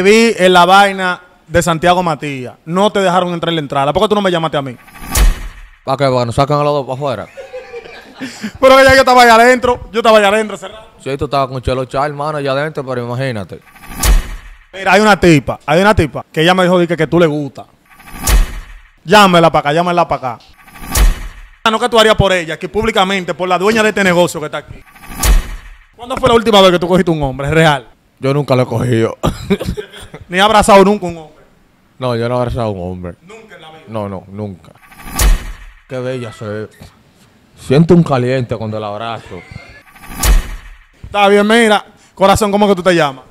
vi en la vaina de Santiago Matías. No te dejaron entrar en la entrada. ¿Por qué tú no me llamaste a mí? ¿Para qué? Bueno, sacan a los dos para afuera. Pero que ya yo estaba allá adentro. Yo estaba allá adentro cerrado. Sí, tú estabas con Chelo Chá, hermano, allá adentro, pero imagínate. Mira, hay una tipa que ella me dijo que tú le gusta. Llámela para acá, llámela para acá. No que tú harías por ella, que públicamente, por la dueña de este negocio que está aquí. ¿Cuándo fue la última vez que tú cogiste un hombre real? Yo nunca lo he cogido. Ni he abrazado nunca un hombre. No, yo no he abrazado a un hombre. Nunca en la vida. No, nunca. Qué bella se ve. Siento un caliente cuando la abrazo. Está bien, mira. Corazón, ¿cómo que tú te llamas?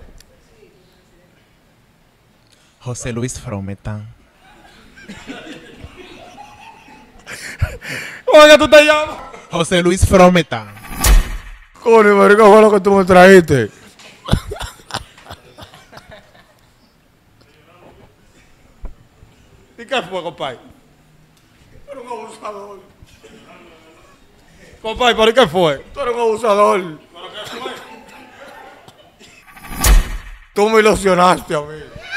José Luis Frometán. ¿Cómo que tú te llamas? José Luis Frometán. Coño, pero ¿qué fue lo que tú me trajiste? ¿Y qué fue, compadre? Tú eres un abusador. Compadre, ¿pero qué fue? Tú eres un abusador. ¿Pero qué fue? Tú me ilusionaste a mí.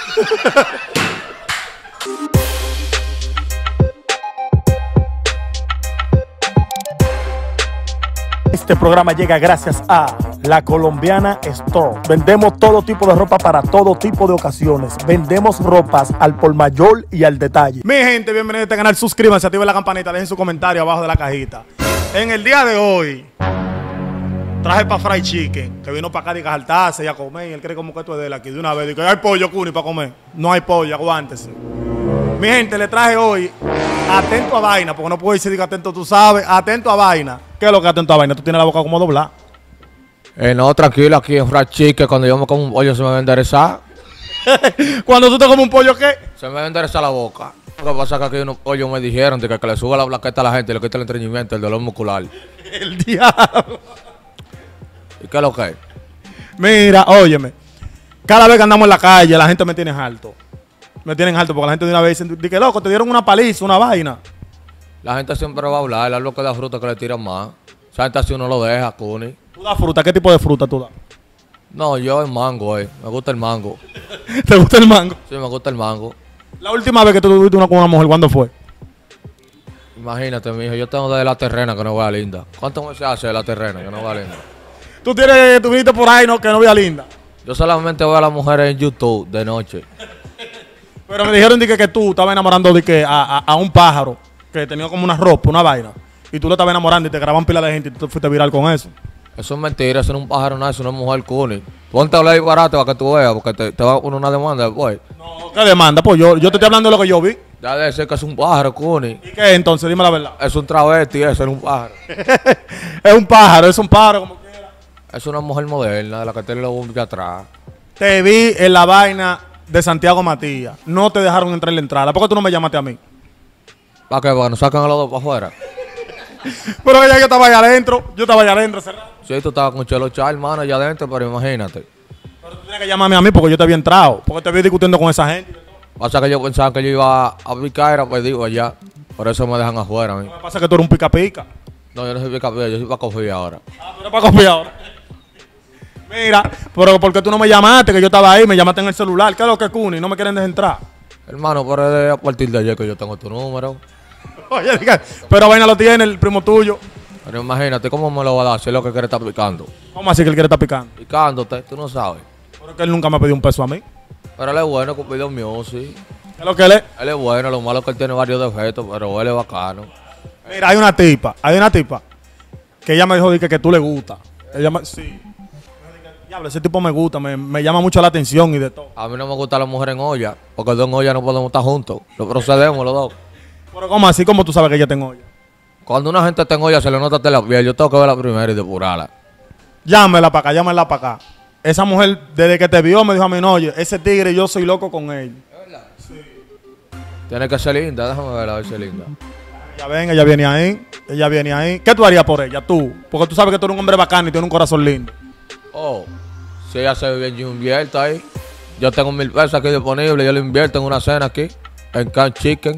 Este programa llega gracias a La Colombiana Store. Vendemos todo tipo de ropa para todo tipo de ocasiones. Vendemos ropas al por mayor y al detalle. Mi gente, bienvenidos a este canal. Suscríbanse, activen la campanita, dejen su comentario abajo de la cajita. En el día de hoy, traje para Fried Chicken, que vino para acá de cajaltarse y a comer. Y él cree como que esto es de él aquí de una vez. Dice, hay pollo, Cuni, para comer. No hay pollo, aguántese. Mi gente, le traje hoy atento a vaina, porque no puedo decir que atento, tú sabes, atento a vaina. ¿Qué es lo que es atento a vaina? Tú tienes la boca como doblada. No, tranquilo, aquí en Fried Chicken, cuando yo me como un pollo se me va a enderezar. Cuando tú te comes un pollo, ¿qué? Se me va a enderezar la boca. Lo que pasa es que aquí unos pollos me dijeron de que le suba la plaqueta a la gente y le quita el estreñimiento, el dolor muscular. El diablo. ¿Y qué es lo que es? Mira, óyeme. Cada vez que andamos en la calle, la gente me tiene alto. Me tienen alto porque la gente de una vez dice que loco, te dieron una paliza, una vaina. La gente siempre va a hablar, es lo que da fruta que le tiran más. Esa gente así uno lo deja, Cuni. ¿Tú das fruta? ¿Qué tipo de fruta tú das? No, yo el mango, me gusta el mango. ¿Te gusta el mango? Sí, me gusta el mango. La última vez que tú tuviste una con una mujer, ¿cuándo fue? Imagínate, mijo, yo tengo de la terrena que no vea linda. ¿Cuánto meses hace de la terrena que no vea linda? Tú viniste por ahí, ¿no? Que no vea linda. Yo solamente veo a las mujeres en YouTube de noche. Pero me dijeron que tú estabas enamorando a un pájaro que tenía como una ropa, una vaina. Y tú lo estabas enamorando y te graban pila de gente y tú te fuiste viral con eso. Eso es mentira, eso no es un pájaro, nada, eso no es mujer, Cuni. Ponte a hablar barato para que tú veas, porque te va a poner una demanda después. No, ¿qué demanda? Pues yo te estoy hablando de lo que yo vi. Ya debe ser que es un pájaro, Cuni. ¿Y qué entonces? Dime la verdad. Es un travesti, eso es un pájaro. Es un pájaro como quiera. Es una mujer moderna, de la que tiene los hombres atrás. Te vi en la vaina de Santiago Matías. No te dejaron entrar en la entrada. ¿Por qué tú no me llamaste a mí? ¿Para qué? Bueno, sacan a los dos para afuera. Pero que ya yo estaba allá adentro. Yo estaba allá adentro cerrado. Sí, tú estabas con Chelo Chá, hermano, allá adentro, pero imagínate. Pero tú tienes que llamarme a mí porque yo te había entrado. Porque te vi discutiendo con esa gente. Pasa que yo pensaba que yo iba a picar, era pues digo allá. Por eso me dejan afuera a mí. Lo que pasa es que tú eres un pica pica. No, yo no soy pica pica, yo soy para coger ahora. Ah, tú eres para copiar ahora. Mira, pero ¿por qué tú no me llamaste? Que yo estaba ahí, me llamaste en el celular. ¿Qué es lo que es, Cuni? No me quieren dejar entrar. Hermano, pero es a partir de ayer que yo tengo tu número. Oye, pero vaina lo tiene el primo tuyo. Pero imagínate, ¿cómo me lo va a dar si es lo que quiere estar picando? ¿Cómo así que él quiere estar picando? Picándote, tú no sabes. Porque él nunca me ha pedido un peso a mí. Pero él es bueno, Cupido Music. ¿Qué es lo que él es? Él es bueno, lo malo es que él tiene varios defectos, pero él es bacano. Mira, hay una tipa que ella me dijo que tú le gusta. Sí. Diablo, ese tipo me gusta, me llama mucho la atención y de todo. A mí no me gusta la mujer en olla, porque dos en olla no podemos estar juntos. Lo procedemos los dos. Pero ¿cómo así? ¿Cómo tú sabes que ella tengo olla? Cuando una gente está en olla se le nota la piel, yo tengo que verla primero y depurarla. Llámela para acá. Esa mujer, desde que te vio, me dijo a mí, no, oye, ese tigre, yo soy loco con él. ¿Es verdad? Sí. Tiene que ser linda, déjame verla, a ver si es linda. Ella viene ahí. ¿Qué tú harías por ella, tú? Porque tú sabes que tú eres un hombre bacano y tienes un corazón lindo. Oh, si ella se ve bien, yo invierto ahí. Yo tengo 1000 pesos aquí disponibles, yo le invierto en una cena aquí, en Can Chicken.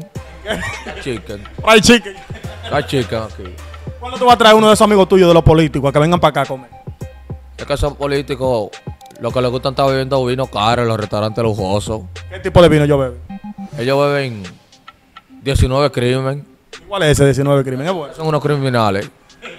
Fried Chicken. Fried Chicken aquí. ¿Cuándo tú vas a traer uno de esos amigos tuyos de los políticos a que vengan para acá a comer? Es que son políticos, Lo que les gustan estar bebiendo vino caro en los restaurantes lujosos. ¿Qué tipo de vino yo bebo? Ellos beben 19 crimen. ¿Cuál es ese 19 crimen? Es bueno. Son unos criminales.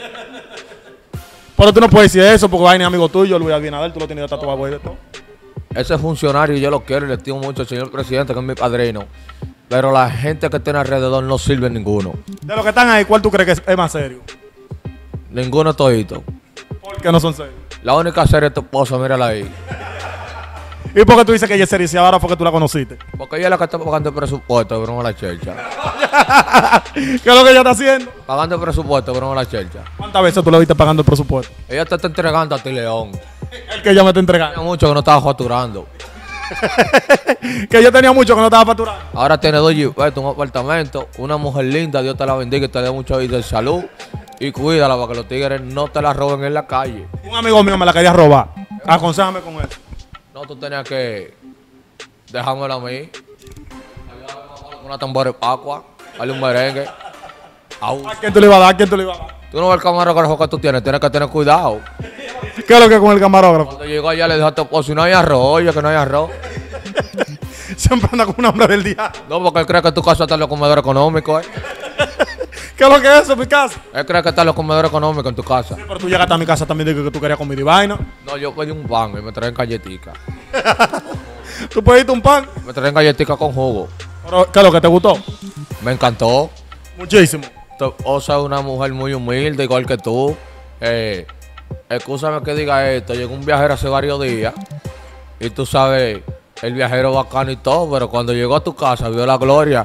Pero tú no puedes decir eso porque vaina es amigo tuyo, Luis Abinader, tú lo tienes tatuado y de todo. Ese funcionario yo lo quiero y le estimo mucho al señor presidente, que es mi padrino. Pero la gente que tiene alrededor no sirve ninguno. De los que están ahí, ¿cuál tú crees que es más serio? Ninguno todito. ¿Por qué no son serios? La única serie es tu esposa, mírala ahí. ¿Y por qué tú dices que ella es seria si ahora fue que tú la conociste? Porque ella es la que está pagando el presupuesto, pero no la chelcha. ¿Qué es lo que ella está haciendo? Pagando el presupuesto, pero no la chelcha. ¿Cuántas veces tú le viste pagando el presupuesto? Ella te está entregando a ti, León. El que ella me está entregando. Tenía mucho que no estaba facturando. Que yo tenía mucho que no estaba facturando. Ahora tiene 2 jipetas, un apartamento, una mujer linda, Dios te la bendiga y te dé mucha vida y salud. Y cuídala para que los tigres no te la roben en la calle. Un amigo mío me la quería robar. Aconséjame con eso. No, tú tenías que dejármela a mí. Una tambora de pacua, darle un merengue. Au. ¿A quién tú le ibas a dar? ¿A quién tú le ibas a dar? Tú no ves el camarógrafo que tú tienes que tener cuidado. ¿Qué es lo que es con el camarógrafo? Cuando llegó allá le dijo a tu esposo, si no hay arroz, oye, que no hay arroz. Siempre anda con un hombre del día. No, porque él cree que tu casa está en los comedores económicos, ¿Qué es lo que es eso, mi casa? Él cree que está en los comedores económicos en tu casa. Sí, pero tú llegaste a mi casa también dije que tú querías comida y vaina. No, yo pedí un pan y me traen galletica. Tú pediste un pan. Me traen galletica con jugo. Pero, ¿qué es lo que te gustó? Me encantó. Muchísimo. O sea, una mujer muy humilde, igual que tú. Excúsame que diga esto. Llegó un viajero hace varios días. Y tú sabes, el viajero bacano y todo, pero cuando llegó a tu casa, vio la gloria.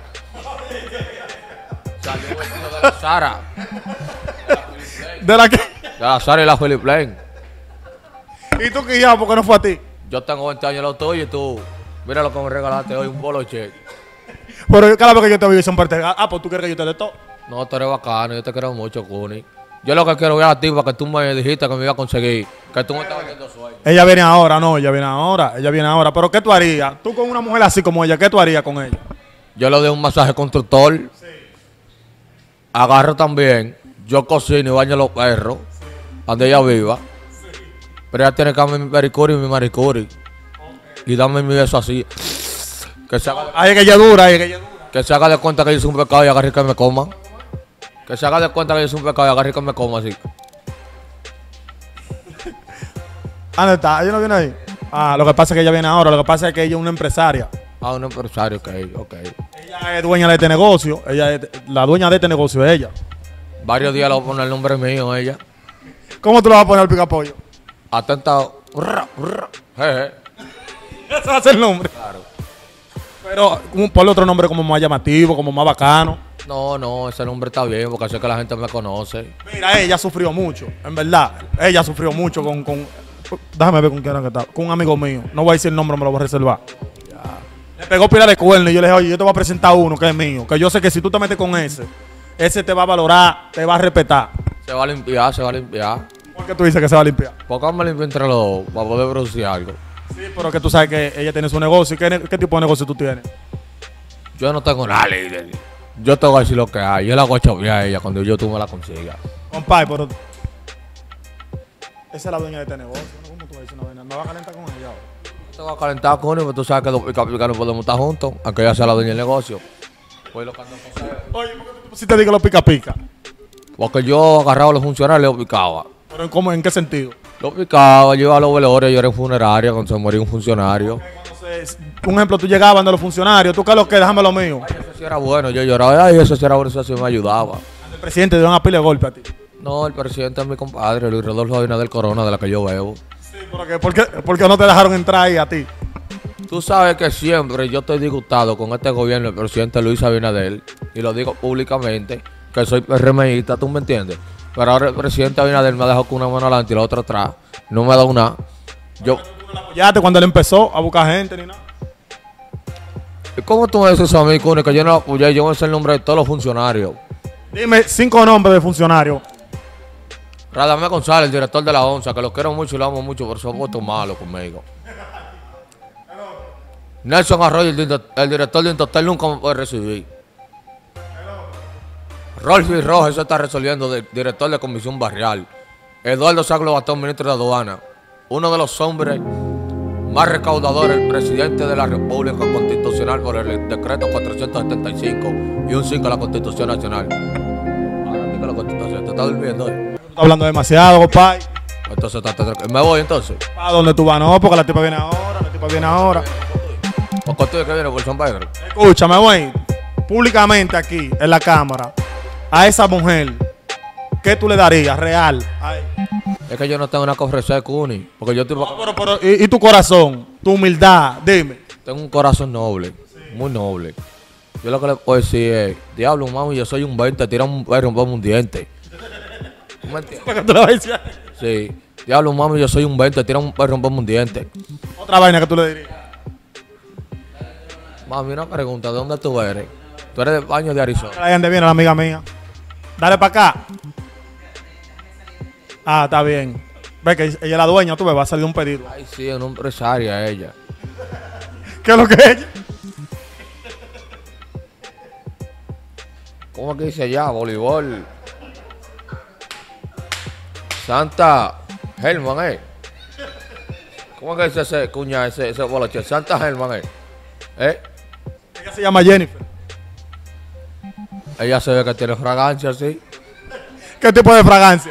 Salió vestido de la Sara. ¿De la qué? De la Sara y la Philip Lane. ¿Y tú qué ya? ¿Por qué no fue a ti? Yo tengo 20 años lo tuyo y tú. Mira lo que me regalaste hoy, un boloche. Pero cada vez que yo te veo siempre te... Ah, pues tú quieres que yo te dé todo. No, tú eres bacano, yo te quiero mucho, Kuni. Yo lo que quiero ver a ti para que tú me dijiste que me iba a conseguir. Que tú me estabas haciendo sueño. Ella viene ahora, no, ella viene ahora. Ella viene ahora. Pero ¿qué tú harías? Tú con una mujer así como ella, ¿qué tú harías con ella? Yo le doy un masaje constructor. Sí. Agarro también. Yo cocino y baño a los perros. Sí. Donde ella viva. Sí. Pero ella tiene que darme mi pericuri y mi maricuri. Okay. Y darme mi beso así. Que se haga, ahí es que ella dura, ahí es que ella dura. Que se haga de cuenta que yo soy un pecado y agarre que me coma. Que se haga de cuenta que yo soy un pecado y agarre que me coma así. ¿Dónde está? ¿Ella no viene ahí? Ah, lo que pasa es que ella viene ahora. Lo que pasa es que ella es una empresaria. Ah, un empresario, ok. Ella es dueña de este negocio. Ella es la dueña de este negocio, es ella. Varios días le voy a poner el nombre mío a ella. ¿Cómo tú le vas a poner al picapollo? Atentado. Ese va a ser el nombre. Claro. Pero ponle otro nombre como más llamativo, como más bacano. No, ese nombre está bien porque sé que la gente me conoce. Mira, ella sufrió mucho, en verdad. Ella sufrió mucho con déjame ver con quién era que estaba. Con un amigo mío. No voy a decir el nombre, me lo voy a reservar. Ya. Le pegó pila de cuerno y yo le dije, oye, yo te voy a presentar uno que es mío. Que yo sé que si tú te metes con ese te va a valorar, te va a respetar. Se va a limpiar. ¿Por qué tú dices que se va a limpiar? ¿Por qué me limpio entre los dos para poder producir algo? Sí, pero que tú sabes que ella tiene su negocio. ¿Qué tipo de negocio tú tienes? Yo no tengo nada, líder. Yo te voy a decir lo que hay. Yo la voy a chavear a ella cuando tú me la consigas. Compadre, pero esa es la dueña de este negocio. ¿Cómo tú vas a decir una vaina? ¿Me vas a calentar con ella ahora? No te voy a calentar con ella, pero tú sabes que los pica no podemos estar juntos, aunque ella sea la dueña del negocio. Pues lo que ando con ella. Oye, ¿por qué tú te digo los pica? Porque yo agarraba a los funcionarios y los picaba. ¿Pero en qué sentido? Los picaba, yo iba a los velorios, yo era en funeraria cuando se moría un funcionario. Un ejemplo, tú llegabas de los funcionarios, tú qué es lo que, déjame lo mío. Ay, eso sí era bueno, yo lloraba, ay, eso sí era bueno, eso sí me ayudaba. El presidente dio una pila de golpe a ti. No, el presidente es mi compadre, Luis Rodolfo Abinader Corona, de la que yo bebo. Sí, pero ¿por qué no te dejaron entrar ahí a ti? Tú sabes que siempre yo estoy disgustado con este gobierno del presidente Luis Abinader, y lo digo públicamente, que soy PRMista, ¿tú me entiendes? Pero ahora el presidente Abinader me ha dejado con una mano adelante y la otra atrás, no me ha dado nada. Yo... ¿Apoyaste cuando él empezó a buscar gente ni nada? ¿Cómo tú me dices eso a mí, Cune, que yo no lo apoyé? Yo me sé el nombre de todos los funcionarios. Dime 5 nombres de funcionarios. Radamés González, el director de la ONSA, que lo quiero mucho y lo amo mucho, pero son votos malos conmigo. Nelson Arroyo, el director de Intotel, nunca me puede recibir. Rolfi Rojas, eso está resolviendo, director de Comisión Barrial. Eduardo Saglo Batón, ministro de Aduana. Uno de los hombres Más recaudador, el presidente de la República Constitucional por el decreto 475 y un 5 a la Constitución Nacional. Ahora digo la Constitución, ¿te estás durmiendo? Estás hablando demasiado, compadre. Entonces, me voy entonces. ¿A dónde tú vas? No, porque la tipa viene ahora, la tipa viene ahora. ¿O contigo que viene por San Pedro? Escúchame, güey. Públicamente aquí, en la cámara, a esa mujer, ¿qué tú le darías? Real. Ay. Es que yo no tengo nada que ofrecer, Cuni. Porque yo estoy... No, ¿y tu corazón? Tu humildad, dime. Tengo un corazón noble, muy noble. Yo lo que le puedo decir es, diablo, mami, yo soy un 20, tira un perro, un diente. ¿Tú me entiendes? ¿Qué tú le vas a decir? Sí. Diablo, mami, yo soy un 20, tira un perro, un diente. Otra vaina que tú le dirías. Mami, una pregunta, ¿de dónde tú eres? Tú eres del baño de Arizona. Ahí donde viene la amiga mía. Dale para acá. Ah, está bien. Ve que ella es la dueña, tú ves, va a salir un pedido. Ay, sí, es una empresaria ella. ¿Qué es lo que es ella? ¿Cómo es que dice allá? Voleibol. Santa Germán, ¿Cómo es que dice ese cuña, ese boloche? Santa Germán, Ella se llama Jennifer. Ella se ve que tiene fragancia, sí. ¿Qué tipo de fragancia?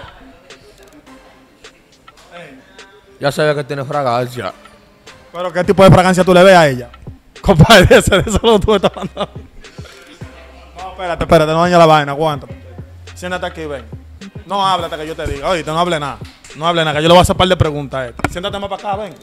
Ya se ve que tiene fragancia. ¿Pero qué tipo de fragancia tú le ves a ella? Compadre, de eso lo tú estás mandando. No, espérate, no daña la vaina, aguanta. Siéntate aquí, ven. No hable hasta que yo te diga. Oye, no hable nada. No hable nada, que yo le voy a hacer un par de preguntas a él. Siéntate más para acá, ven.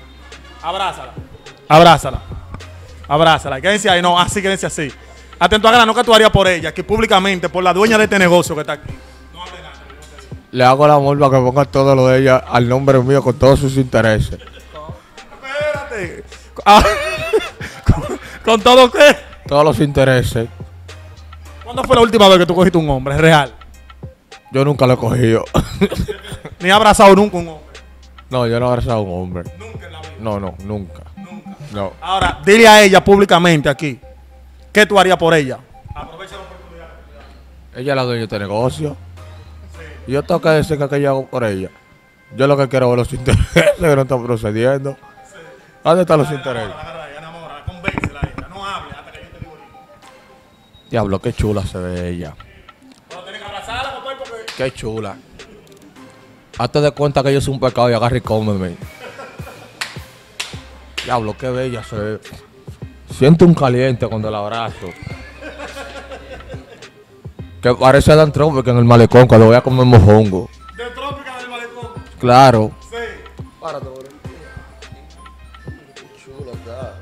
Abrázala. Quédense ahí, no, así, quédense así. Atento a grano que tú harías por ella, aquí públicamente, por la dueña de este negocio que está aquí. No hable nada. Le hago la amor para que ponga todo lo de ella al nombre mío con todos sus intereses. Espérate. Ah, ¿Con todo qué? Todos los intereses. ¿Cuándo fue la última vez que tú cogiste un hombre real? Yo nunca lo he cogido. Ni he abrazado nunca un hombre. No, yo no he abrazado a un hombre. Nunca en la vida. No, nunca. No. Ahora, dile a ella públicamente aquí, ¿qué tú harías por ella? Aprovecha la oportunidad. Ella es la dueña de este negocio. Y yo tengo que decir que yo hago por ella. Yo lo que quiero es los intereses que no están procediendo. ¿Dónde están los intereses? Enamórala, convéncela a ella. No hable hasta que yo te digo. Diablo, qué chula se ve ella. Pero tienes que abrazarla, papá, porque... Qué chula. Hazte de cuenta que yo soy un pecado y agarra y cómeme. Diablo, qué bella se ve. Siento un caliente cuando la abrazo. Que parece Dan Tropic en el malecón cuando voy a comer mojongo. ¿De Trópica del Malecón? Claro. Sí. Párate, bro. Qué chulo está.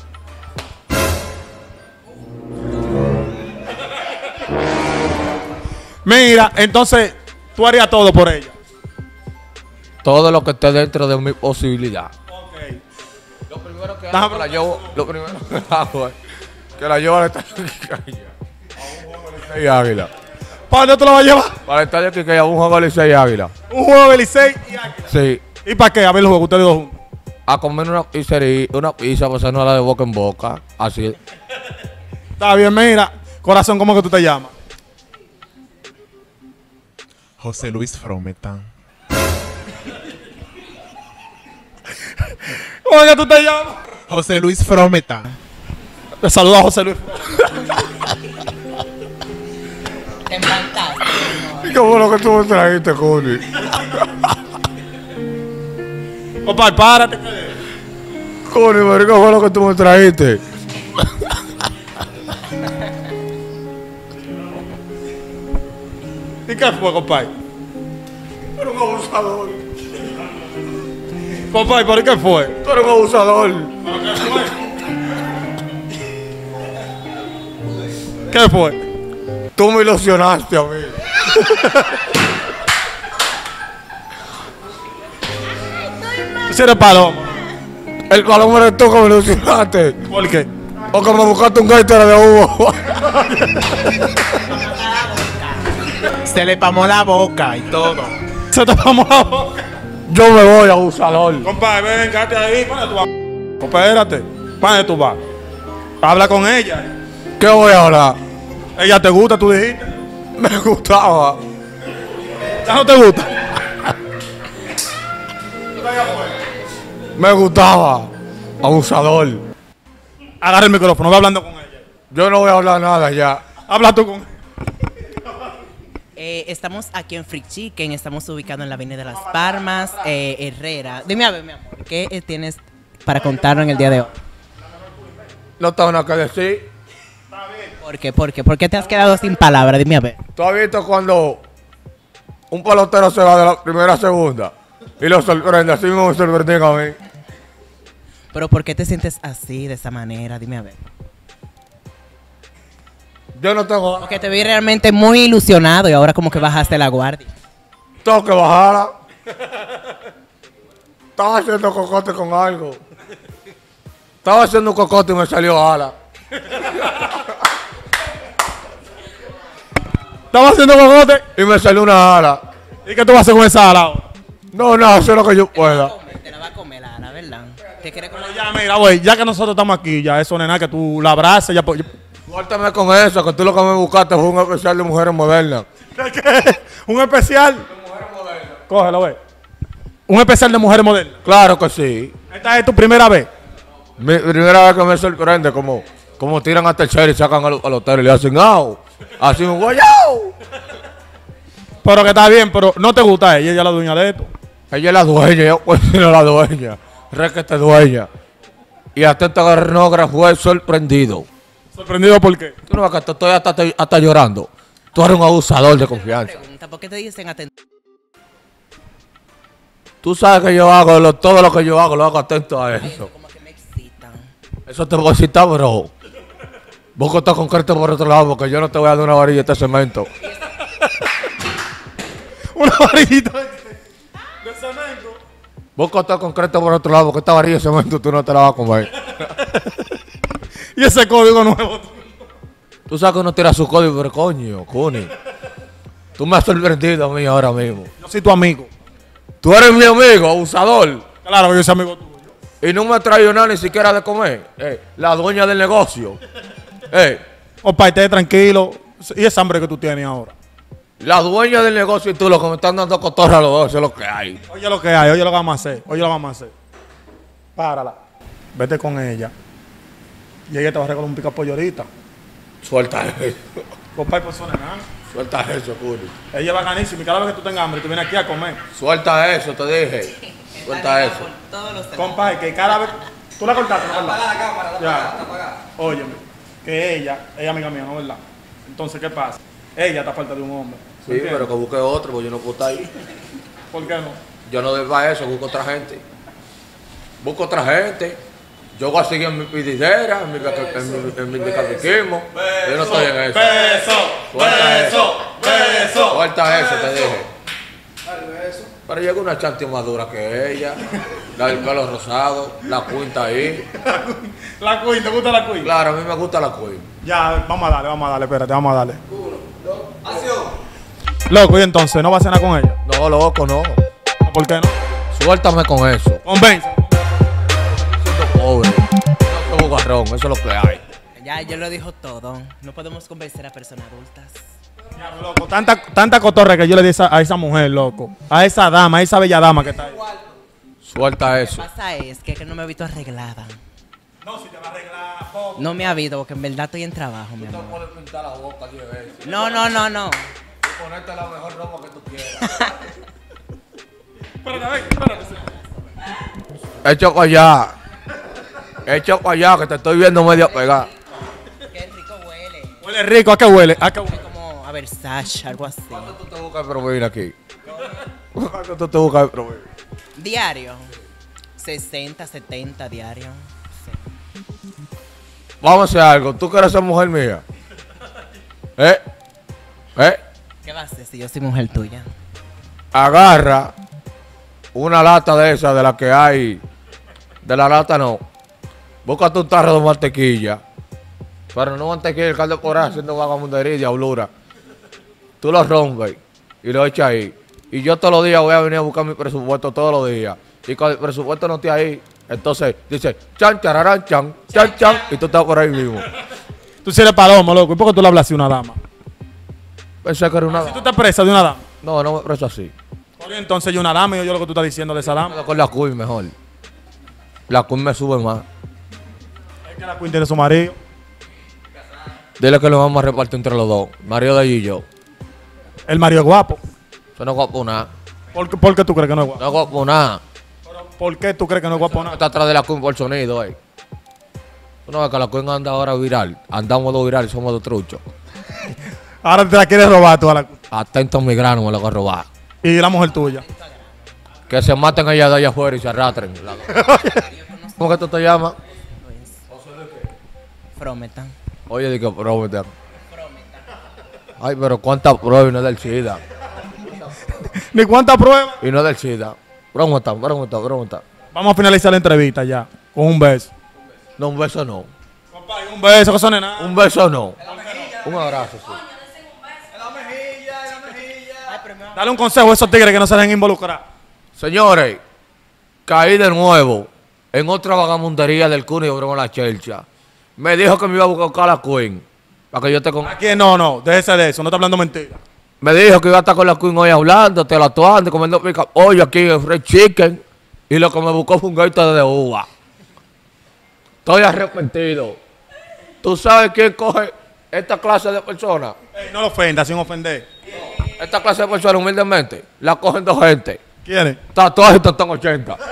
Mira, entonces, tú harías todo por ella. Todo lo que esté dentro de mi posibilidad. Ok. Lo primero que hago, la llevo, lo primero que hago es que la llevo al estadio Quisqueya. A un juego de Licey Águila. ¿Para dónde tú la vas a llevar? Para el estadio Quisqueya, un juego de Licey Águila. Un juego de Licey y Águila. Sí. ¿Y para qué? A ver el juego, ustedes dos juntos. A comer una pizzería, una pizza, pues no la de boca en boca. Así. Está bien, mira. Corazón, ¿cómo que tú te llamas? José Luis Frometán. ¿Cómo que tú te llamas? José Luis Frometán. Te saluda a José Luis. Te impactaste. ¿Qué bueno que tú me trajiste, Cuni? Compadre, párate. Cuni, pero qué bueno que tú me trajiste. ¿Y qué fue, compadre? Tú eres un abusador. Compadre, ¿pero qué fue? Tú eres un abusador. ¿Qué fue? Tú me ilusionaste a mí. Tú eres paloma. El paloma eres tú que me ilusionaste. ¿Por qué? O que me buscaste un gaitero de humo. Se le pamó la boca y todo. Se te vamos a boca. Yo me voy, abusador. Compadre, ven, quédate ahí. ¿Para dónde tú vas? Espérate. ¿Para dónde tú vas? Habla con ella. ¿Qué voy a hablar? ¿Ella te gusta, tú dijiste? Me gustaba. ¿Ya no te gusta? Me gustaba. Abusador. Agarra el micrófono, voy hablando con ella. Yo no voy a hablar nada ya. Habla tú con ella. Estamos aquí en Freak Chicken, estamos ubicados en la Avenida de Las Palmas, Herrera. Dime a ver, mi amor, ¿qué tienes para contarnos en el día de hoy? No tengo nada que decir. ¿Por qué? ¿Por qué te has quedado sin palabras? Dime a ver. ¿Tú has visto cuando un pelotero se va de la primera a segunda y lo sorprende? Así mismo me sorprendió a mí. Pero ¿por qué te sientes así, de esa manera? Dime a ver. Yo no tengo... Porque te vi realmente muy ilusionado y ahora como que bajaste la guardia. Tengo que bajarla. Estaba haciendo cocote con algo. Estaba haciendo un cocote y me salió ala. Estaba haciendo cocote. Y me salió una ala. ¿Y qué tú vas a hacer con esa ala ahora? No, hacer lo que yo pueda. Te la va a comer la ¿verdad? ¿Te quieres comer? Ya, mira, güey, ya que nosotros estamos aquí, ya eso, nena, que tú la abraces, ya... Suéltame con eso, que tú lo que me buscaste fue un especial de mujeres modernas. ¿Qué? ¿Un especial? De mujeres modernas. Cógelo, güey. Un especial de mujeres modernas. Claro que sí. Esta es tu primera vez. Mi primera vez que me sorprende, como tiran a tercera y sacan al hotel y le hacen ¡au! Así un guayao. Pero que está bien, pero no te gusta ella es la dueña de esto. Ella es la dueña, yo pues no la dueña. Requete dueña. Y atento agarrenógrafo fue sorprendido. ¿Sorprendido por qué? Tú no vas a que estoy hasta llorando. Tú eres un abusador de confianza. Pregunta, ¿por qué te dicen atento? Tú sabes que yo hago, todo lo que yo hago, lo hago atento a eso. Como que me excitan. Eso te voy a excitar, bro. Busco esto concreto por otro lado, porque yo no te voy a dar una varilla de este cemento. Una varillita de cemento. Busco esto concreto por otro lado, porque esta varilla de cemento tú no te la vas a comer. Y ese código nuevo. Tú sabes que uno tira su código, pero coño, Cuni. Tú me has sorprendido a mí ahora mismo. Yo soy tu amigo. Tú eres mi amigo, abusador. Claro que yo soy amigo tuyo. Y no me has traído nada ni siquiera de comer. La dueña del negocio. Opa, esté tranquilo. Y esa hambre que tú tienes ahora. La dueña del negocio y tú, lo que me están dando cotorra a los dos, eso es lo que hay. Oye lo que hay, oye lo que vamos a hacer. Oye lo que vamos a hacer. Párala. Vete con ella. Y ella te va a regalar un picapollo ahorita. Suelta eso. Compa, pues son enanos. Suelta eso, Cuni. Ella va ganísima y cada vez que tú tengas hambre, tú vienes aquí a comer. Suelta eso, te dije. Suelta eso. Compa, que cada vez... Tú la cortaste, ¿no? ¿Verdad? Apaga la cámara, ya. Óyeme, que ella es amiga mía, ¿no? ¿Verdad? Entonces, ¿qué pasa? Ella está falta de un hombre. Sí, pero que busque otro, porque yo no puedo estar ahí. ¿Por qué no? Yo no debo a eso, busco otra gente. Busco otra gente. Yo voy a seguir en mi pididera, en mi catequismo. Yo no estoy en eso. ¡Beso! Suelta eso, te dije. Pero llega una chanti más dura que ella. La del pelo rosado, la cuinta ahí. La queen, ¿te gusta la queen? Claro, a mí me gusta la queen. Ya, vamos a darle, espérate, vamos a darle. Loco, y entonces, ¿no vas a cenar con ella? No, loco, no. ¿Por qué no? Suéltame con eso. Convence. Siento pobre. No soy bugarrón, eso es lo que hay. Ya, yo lo dijo todo. No podemos convencer a personas adultas. Ya, loco, tanta cotorra que yo le di a esa mujer, loco. A esa dama, a esa bella dama que está ahí. Suelta Lo eso. que pasa es que no me he visto arreglada. No, si te va a arreglar poco. No me ha visto porque en verdad estoy en trabajo, mi amor. puedes pintar la boca 10 veces. No. Y ponerte la mejor ropa que tú quieras. Espérate. Echo para allá, que te estoy viendo medio pegado. Qué rico huele. Huele rico, ¿a qué huele? ¿A qué huele? Huele como a Versace, algo así. ¿Cuánto tú te buscas de proveer aquí? ¿Cuánto tú te buscas de proveer? Diario. 60, 70 diario. Sí. Vamos a hacer algo. ¿Tú quieres ser mujer mía? ¿Qué vas a hacer si yo soy mujer tuya? Agarra una lata de esa, de la que hay. De la lata no. Búscate un tarro de mantequilla. Pero no mantequilla, el caldo por ahí haciendo vagamundería y diablura. Tú lo rompes y lo echas ahí. Y yo todos los días voy a venir a buscar mi presupuesto todos los días. Y cuando el presupuesto no esté ahí, entonces dice chan, chararán, chan, chan, chan. Y tú estás por ahí mismo. Tú sí eres palomo, loco. ¿Y por qué tú le hablas así a una dama? Pensé que era una Si tú dama. te presa de una dama. No, no me preso así. Oye, entonces yo una dama y yo lo que tú estás diciendo de esa dama. Con la cuy mejor. La Queen me sube más. Es que la Queen tiene su marido. Dile que lo vamos a repartir entre los dos. Mario de allí y yo. El marido es guapo. Eso no es guapo nada. ¿Por qué tú crees que no es guapo? No es guapo nada. ¿Por qué tú crees que no es guapo nada? Está atrás de la Queen por sonido, Tú no ves que la Queen anda ahora viral. Andamos dos viral, somos dos truchos. Ahora te la quieres robar tú a la Queen. Atento a mi grano, me la voy a robar. Y la mujer tuya. Que se maten allá de allá afuera y se arrastren. ¿Cómo que tú te llamas? Frometa. Oye, digo, promete. Ay, pero cuántas pruebas y no es del SIDA. Ni cuántas pruebas. Y no es del SIDA. Brometa. Vamos a finalizar la entrevista ya. Con un beso. No, un beso no. Compadre, un beso, que son nada. Un beso no. Un abrazo, sí. Dale un consejo a esos tigres que no se dejen involucrar. Señores, caí de nuevo en otra vagamundería del Cuni y Obrón la Chelcha. Me dijo que me iba a buscar a la Queen. Para que yo esté con... Aquí no, déjese de eso, no está hablando mentira. Me dijo que iba a estar con la Queen hoy hablando, te la actuando, comiendo pica. Oye, aquí en Fried Chicken. Y lo que me buscó fue un gaito de uva. Estoy arrepentido. ¿Tú sabes quién coge esta clase de personas? Ey, no lo ofenda, sin ofender. Esta clase de personas humildemente la cogen dos gente. ¿Quiénes? Tatuajes y Totón 80.